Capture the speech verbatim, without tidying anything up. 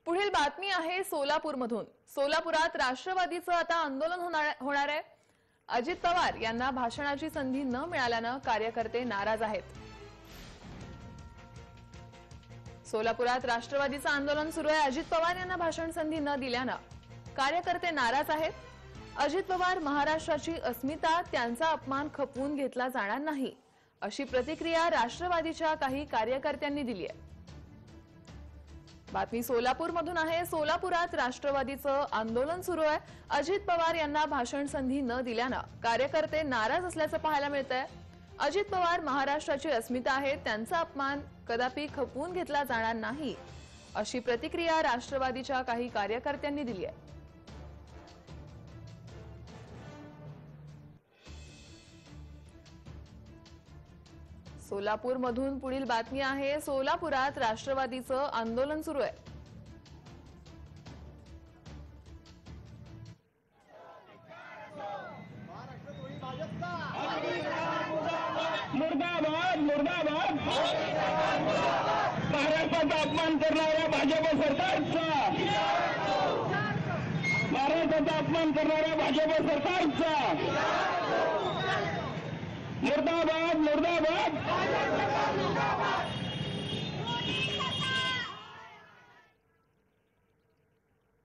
पुढील बातमी आहे सोलापूरमधून। सोलापुरात राष्ट्रवादीचं आता आंदोलन होणार आहे। अजित पवार यांना भाषणाची संधी न मिळाल्याने कार्यकर्ते नाराज आहेत। सोलापुरात राष्ट्रवादीचं आंदोलन सुरू आहे। अजित पवार यांना भाषण संधी न दिल्याने कार्यकर्ते नाराज आहेत। अजित पवार महाराष्ट्राची अस्मिता, त्यांचा अपमान खपवून घेतला जाणार नाही, अशी प्रतिक्रिया राष्ट्रवादीच्या काही कार्यकर्त्यांनी दिली आहे। बातमी सोलापूरमधून आहे। सोलापुरात राष्ट्रवादीचं आंदोलन सुरू आहे। अजित पवार यांना भाषण संधी न दिल्याने कार्यकर्ते नाराज असल्याचं पाहायला मिळतंय। अजित पवार महाराष्ट्राची अस्मिता आहे, त्यांचा अपमान कदापि खपवून घेतला जाणार नाही, अशी प्रतिक्रिया राष्ट्रवादीच्या काही कार्यकर्त्यांनी दिली आहे। सोलापूरमधून पुढील बातमी आहे। सोलापुरात राष्ट्रवादीचं आंदोलन सुरू आहे। मुर्दाबाद मुर्दाबाद महाराष्ट्राचा अपमान करणाऱ्या भाजप सरकारचा महाराष्ट्राचा अपमान करणाऱ्या भाजप सरकारचा मुर्दाबाद मुर्दाबाद